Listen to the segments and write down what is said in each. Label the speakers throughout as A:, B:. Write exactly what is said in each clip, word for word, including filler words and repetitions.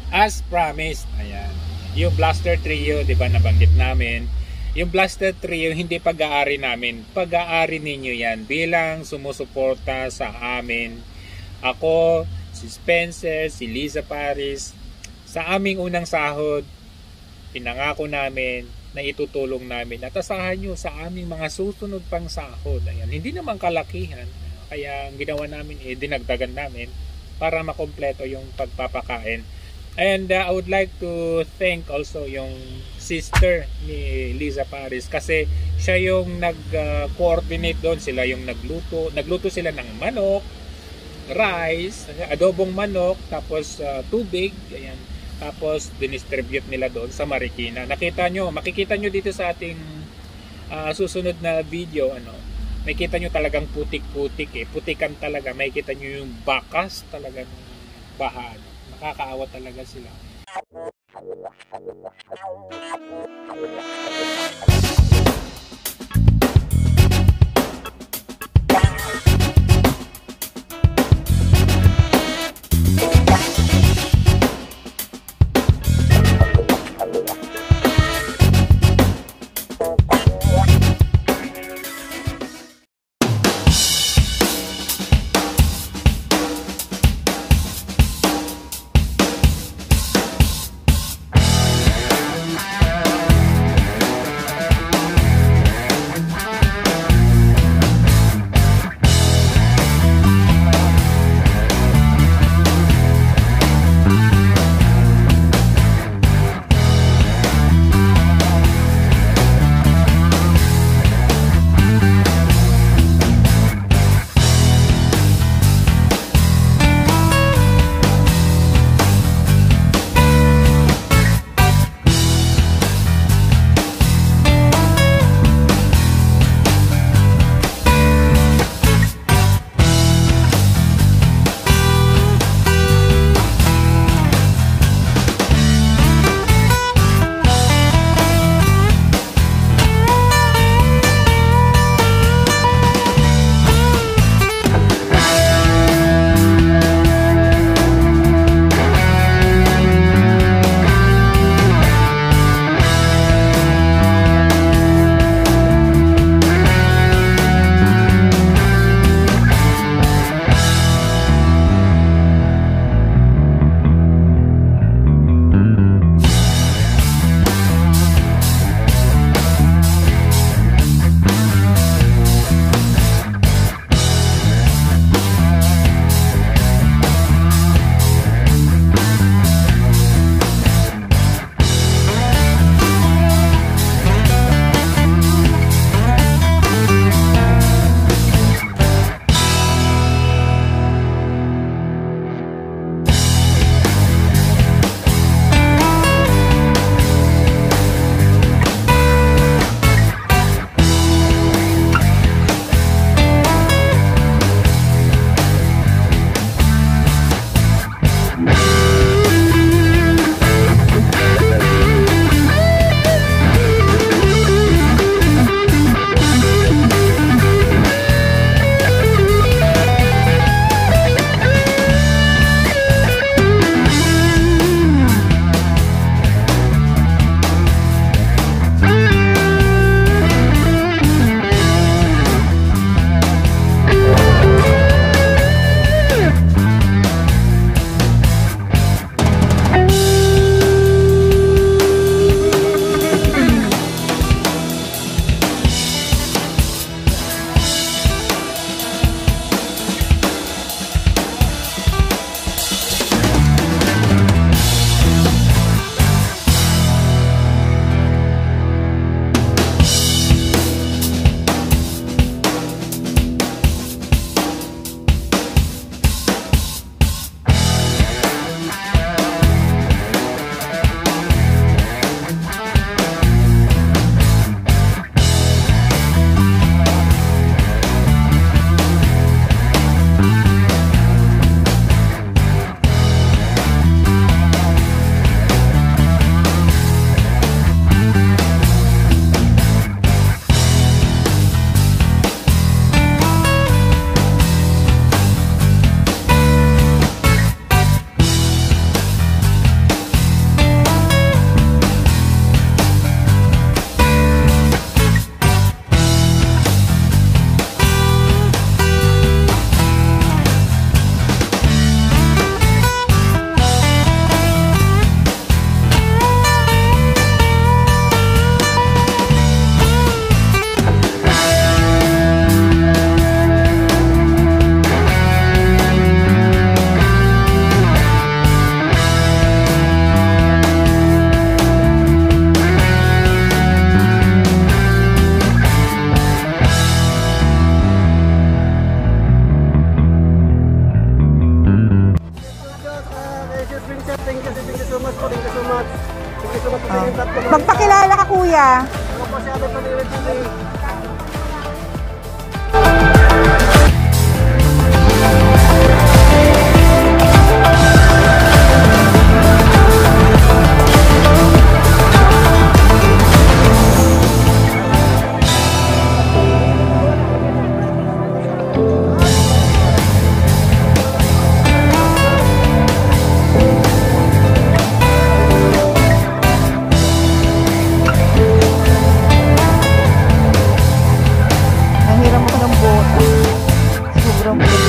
A: As promised, ayan. Yung Blaster Trio, di ba nabanggit namin? Yung Blaster Trio, hindi pag-aari namin. Pag-aari ninyo yan bilang sumusuporta sa amin. Ako, si Spencer, si Liza Paris, sa aming unang sahod, pinangako namin na itutulong namin at asahan nyo sa aming mga susunod pang sahod. Ayan. Hindi naman kalakihan. Kaya ang ginawa namin, eh, dinagdagan namin para makompleto yung pagpapakain. And uh, I would like to thank also yung sister ni Liza Paris kasi siya yung nag-coordinate uh, doon. Sila yung nagluto. Nagluto sila ng manok, rice, adobong manok, tapos uh, tubig. Ayan. Tapos dinistribute nila doon sa Marikina. Nakita nyo, makikita nyo dito sa ating uh, susunod na video, ano, makikita nyo talagang putik-putik eh. Putikan talaga. Makikita nyo yung bakas talagang baha. Nakakaawa talaga sila.
B: thank you, thank you so much po, thank you so much. Thank you so much po sa inyong tatlo.
C: Magpakilala ka, kuya.
B: Ako po si Abel Padilla T V.
C: Nahiram ako ng bota. Sobrang buti.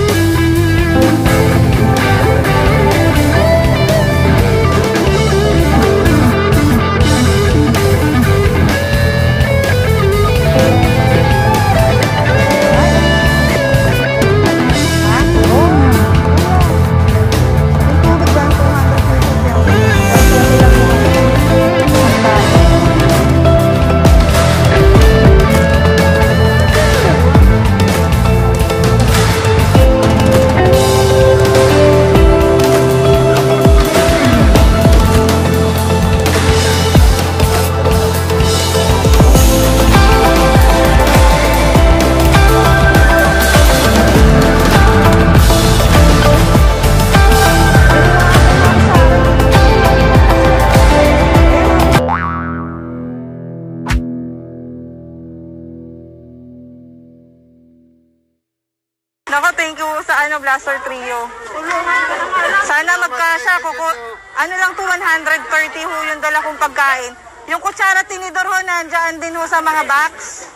D: Nako, thank you sa ano, Blaster Trio. Sana magkasya. Kuku ano lang to, one hundred thirty ho yung dala kong pagkain. Yung kutsara tinidor ho, nandiyan din ho sa mga box.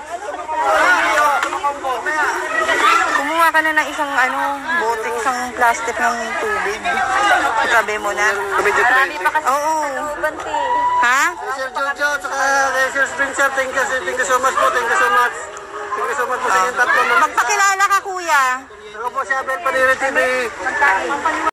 D: Kumuha ka na ng isang ano, bote, isang plastic ng tubig. Itabi mo na. Marami pa kasi. Oo. Ha?
B: Sir Jojo, saka Sir Spencer, thank you, thank you so much po, thank you so much. Thank you so much po sa inyong tatlo.
D: Magpakilala ka, kuya.
B: Ako po si Abel Padilla T V.